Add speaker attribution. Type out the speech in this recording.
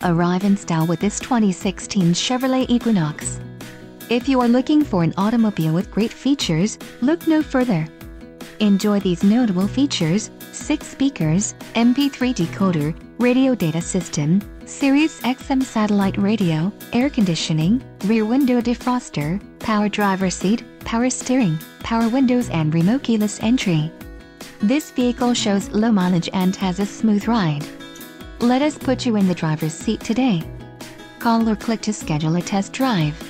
Speaker 1: arrive in style with this 2016 Chevrolet Equinox. If you are looking for an automobile with great features, look no further. Enjoy these notable features: 6 speakers, MP3 decoder, radio data system, Sirius XM satellite radio, air conditioning, rear window defroster, power driver seat, power steering, power windows and remote keyless entry. This vehicle shows low mileage and has a smooth ride. Let us put you in the driver's seat today. Call or click to schedule a test drive.